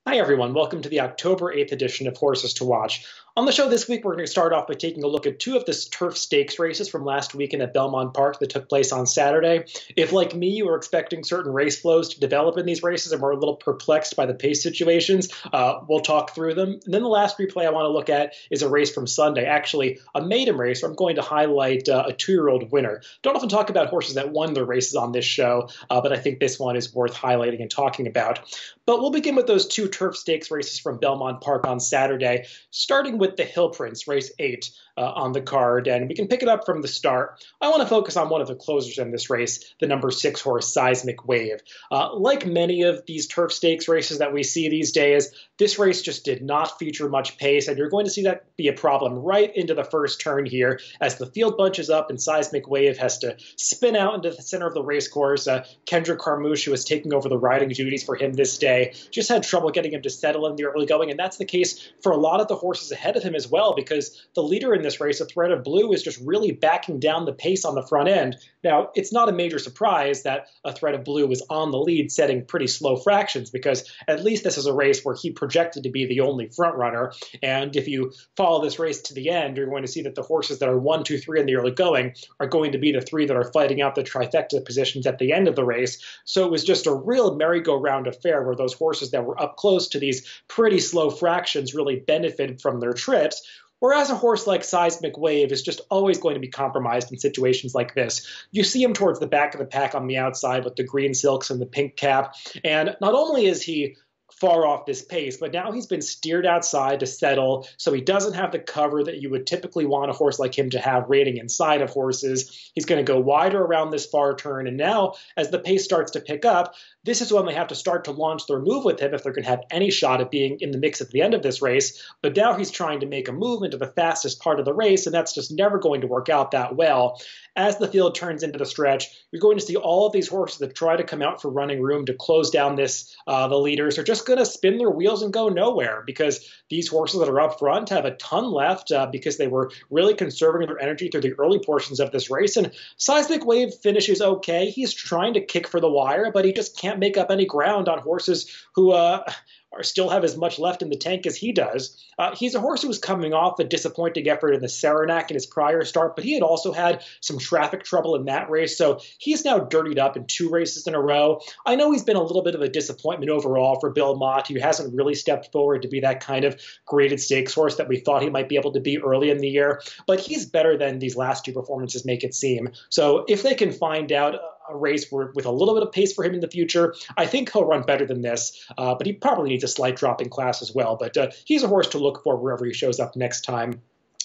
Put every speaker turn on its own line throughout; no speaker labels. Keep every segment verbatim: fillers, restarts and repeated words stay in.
Hi, everyone. Welcome to the October eighth edition of Horses to Watch. On the show this week, we're going to start off by taking a look at two of the turf stakes races from last weekend at Belmont Park that took place on Saturday. If, like me, you were expecting certain race flows to develop in these races and were a little perplexed by the pace situations, uh, we'll talk through them. And then the last replay I want to look at is a race from Sunday, actually a maiden race where I'm going to highlight uh, a two-year-old winner. Don't often talk about horses that won their races on this show, uh, but I think this one is worth highlighting and talking about. But we'll begin with those two turf stakes races from Belmont Park on Saturday, starting with the Hill Prince, race eight uh, on the card, and we can pick it up from the start. I want to focus on one of the closers in this race, the number six horse, Seismic Wave. Uh, like many of these turf stakes races that we see these days, this race just did not feature much pace, and you're going to see that be a problem right into the first turn here as the field bunches up and Seismic Wave has to spin out into the center of the race course. Uh, Kendra Carmouche, who is taking over the riding duties for him this day, just had trouble getting him to settle in the early going, and that's the case for a lot of the horses ahead of him as well, because the leader in this race, A Thread of Blue, is just really backing down the pace on the front end. Now, it's not a major surprise that A Thread of Blue was on the lead setting pretty slow fractions, because at least this is a race where he projected to be the only front runner, and if you follow this race to the end, you're going to see that the horses that are one, two, three in the early going are going to be the three that are fighting out the trifecta positions at the end of the race. So it was just a real merry-go-round affair where those horses that were up close to these pretty slow fractions really benefited from their trips. Whereas a horse like Seismic Wave is just always going to be compromised in situations like this. You see him towards the back of the pack on the outside with the green silks and the pink cap. And not only is he far off this pace, but now he's been steered outside to settle, so he doesn't have the cover that you would typically want a horse like him to have rating inside of horses. He's going to go wider around this far turn, and now as the pace starts to pick up, this is when they have to start to launch their move with him if they're going to have any shot at being in the mix at the end of this race. But now he's trying to make a move into the fastest part of the race, and that's just never going to work out that well. As the field turns into the stretch, you're going to see all of these horses that try to come out for running room to close down this, uh, the leaders are just going to spin their wheels and go nowhere, because these horses that are up front have a ton left uh, because they were really conserving their energy through the early portions of this race. And Seismic Wave finishes okay. He's trying to kick for the wire, but he just can't make up any ground on horses who uh, are still have as much left in the tank as he does. Uh, he's a horse who was coming off a disappointing effort in the Saranac in his prior start, but he had also had some traffic trouble in that race, so he's now dirtied up in two races in a row. I know he's been a little bit of a disappointment overall for Belmont, who hasn't really stepped forward to be that kind of graded stakes horse that we thought he might be able to be early in the year, but he's better than these last two performances make it seem. So if they can find out a race where, with a little bit of pace for him in the future, I think he'll run better than this, uh, but he probably needs a slight drop in class as well. But uh, he's a horse to look for wherever he shows up next time.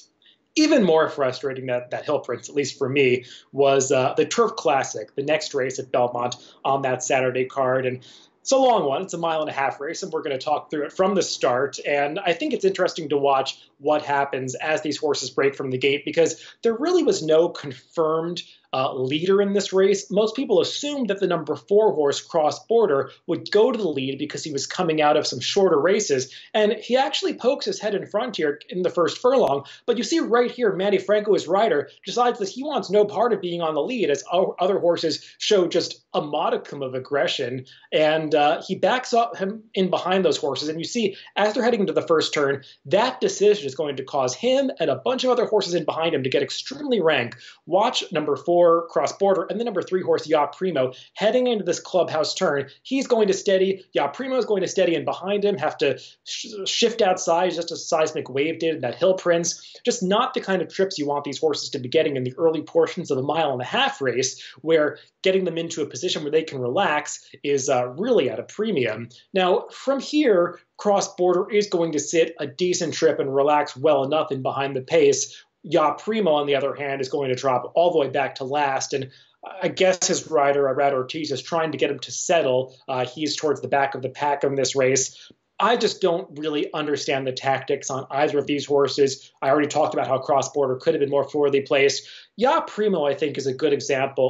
Even more frustrating that, that Hill Prince, at least for me, was uh, the Turf Classic, the next race at Belmont on that Saturday card. And it's a long one. It's a mile and a half race, and we're going to talk through it from the start. And I think it's interesting to watch what happens as these horses break from the gate, because there really was no confirmed uh, leader in this race. Most people assumed that the number four horse, Cross Border, would go to the lead because he was coming out of some shorter races. And he actually pokes his head in front here in the first furlong. But you see right here, Manny Franco, his rider, decides that he wants no part of being on the lead, as other horses show just a modicum of aggression. And uh, he backs up him in behind those horses. And you see, as they're heading into the first turn, that decision is going to cause him and a bunch of other horses in behind him to get extremely rank. Watch number four, Cross Border, and the number three horse, Ya Primo, heading into this clubhouse turn. He's going to steady. Ya Primo is going to steady, and behind him have to sh shift outside, just as Seismic Wave did in that Hill Prince. Just not the kind of trips you want these horses to be getting in the early portions of the mile and a half race, where getting them into a position where they can relax is uh, really at a premium. Now, from here, Cross Border is going to sit a decent trip and relax well enough in behind the pace. Ya Primo, on the other hand, is going to drop all the way back to last, and I guess his rider, Arad Ortiz, is trying to get him to settle. Uh, he's towards the back of the pack in this race. I just don't really understand the tactics on either of these horses. I already talked about how Cross Border could have been more forwardly placed. Ya Primo, I think, is a good example of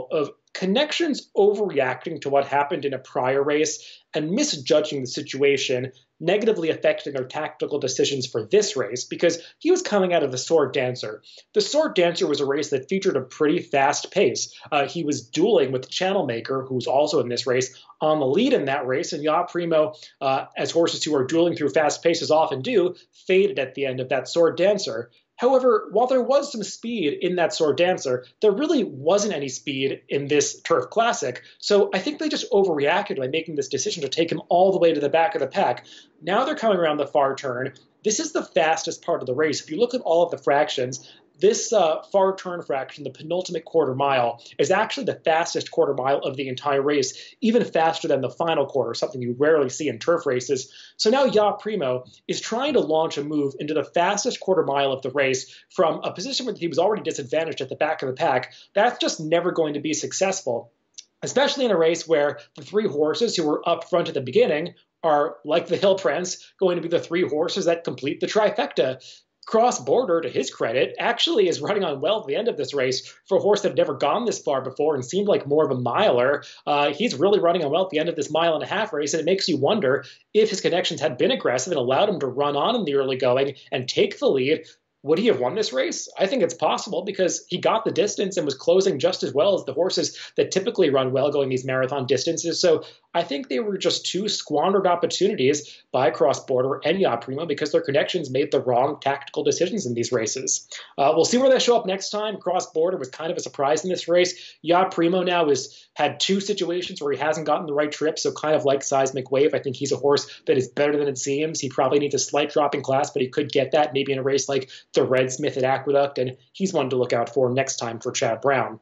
Connections overreacting to what happened in a prior race and misjudging the situation, negatively affecting their tactical decisions for this race because he was coming out of the Sword Dancer. The Sword Dancer was a race that featured a pretty fast pace. Uh, he was dueling with Channel Maker, who's also in this race, on the lead in that race, and Ya Primo, uh, as horses who are dueling through fast paces often do, faded at the end of that Sword Dancer. However, while there was some speed in that Sword Dancer, there really wasn't any speed in this Turf Classic. So I think they just overreacted by making this decision to take him all the way to the back of the pack. Now they're coming around the far turn. This is the fastest part of the race. If you look at all of the fractions, this uh, far turn fraction, the penultimate quarter mile, is actually the fastest quarter mile of the entire race, even faster than the final quarter, something you rarely see in turf races. So now Ya Primo is trying to launch a move into the fastest quarter mile of the race from a position where he was already disadvantaged at the back of the pack. That's just never going to be successful, especially in a race where the three horses who were up front at the beginning are, like the Hill Prince, going to be the three horses that complete the trifecta. Cross Border, to his credit, actually is running on well at the end of this race for a horse that had never gone this far before and seemed like more of a miler. Uh, he's really running on well at the end of this mile and a half race, and it makes you wonder if his connections had been aggressive and allowed him to run on in the early going and take the lead. Would he have won this race? I think it's possible because he got the distance and was closing just as well as the horses that typically run well going these marathon distances. So I think they were just two squandered opportunities by Cross Border and Ya Primo because their connections made the wrong tactical decisions in these races. Uh, we'll see where they show up next time. Cross Border was kind of a surprise in this race. Ya Primo now has had two situations where he hasn't gotten the right trip, so kind of like Seismic Wave. I think he's a horse that is better than it seems. He probably needs a slight drop in class, but he could get that maybe in a race like the Red Smith at Aqueduct, and he's one to look out for next time for Chad Brown.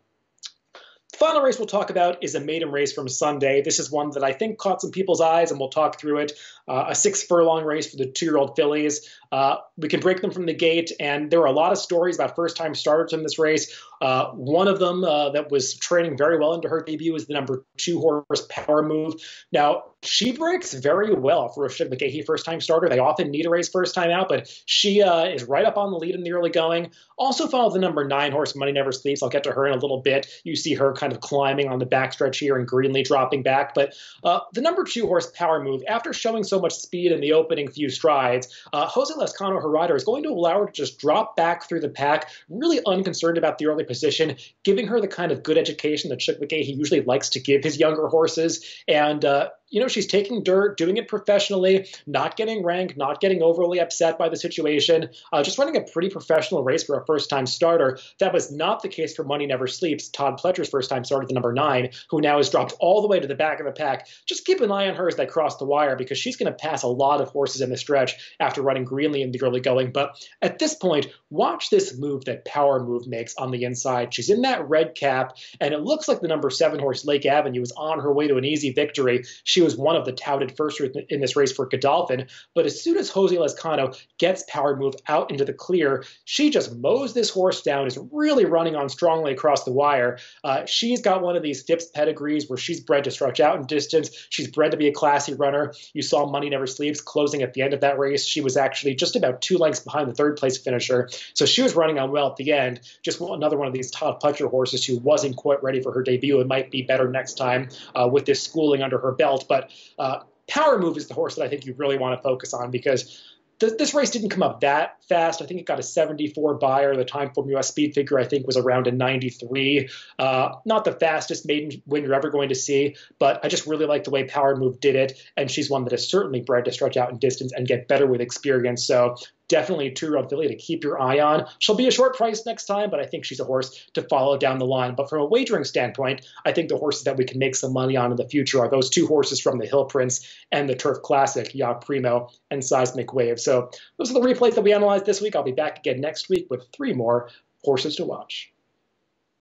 The final race we'll talk about is a maiden race from Sunday. This is one that I think caught some people's eyes, and we'll talk through it. Uh, a six-furlong race for the two-year-old fillies. Uh, we can break them from the gate, and there were a lot of stories about first-time starters in this race. Uh, one of them uh, that was training very well into her debut is the number two horse, Power Move. Now, she breaks very well for a Shug McGahee first-time starter. They often need a race first time out, but she uh, is right up on the lead in the early going. Also follows the number nine horse, Money Never Sleeps. I'll get to her in a little bit. You see her kind of climbing on the backstretch here and greenly dropping back. But uh, the number two horse, Power Move, after showing so much speed in the opening few strides, uh, Jose Lescano, her rider, is going to allow her to just drop back through the pack, really unconcerned about the early position, giving her the kind of good education that Shug McGahee usually likes to give his younger horses. And, uh, you know, she's taking dirt, doing it professionally, not getting ranked, not getting overly upset by the situation, uh, just running a pretty professional race for a first-time starter. That was not the case for Money Never Sleeps, Todd Pletcher's first-time starter, the number nine, who now has dropped all the way to the back of the pack. Just keep an eye on her as they cross the wire because she's going to pass a lot of horses in the stretch after running greenly in the early going. But at this point, watch this move that Power Move makes on the inside. She's in that red cap, and it looks like the number seven horse, Lake Avenue, is on her way to an easy victory. She was one of the touted first in this race for Godolphin, but as soon as Jose Lescano gets Power Move out into the clear, she just mows this horse down, is really running on strongly across the wire. Uh, she's got one of these Phipps pedigrees where she's bred to stretch out in distance. She's bred to be a classy runner. You saw Money Never Sleeps closing at the end of that race. She was actually just about two lengths behind the third place finisher, so she was running on well at the end. Just another one of these Todd Pletcher horses who wasn't quite ready for her debut and might be better next time uh, with this schooling under her belt. But Uh, Power Move is the horse that I think you really want to focus on because th this race didn't come up that fast. I think it got a seventy-four buyer. The time form U S speed figure, I think, was around a ninety-three. Uh, not the fastest maiden win you're ever going to see, but I just really like the way Power Move did it, and she's one that is certainly bred to stretch out in distance and get better with experience. So definitely a two-year-old filly to keep your eye on. She'll be a short price next time, but I think she's a horse to follow down the line. But from a wagering standpoint, I think the horses that we can make some money on in the future are those two horses from the Hill Prince and the Turf Classic, Ya Primo and Seismic Wave. So those are the replays that we analyzed this week. I'll be back again next week with three more horses to watch.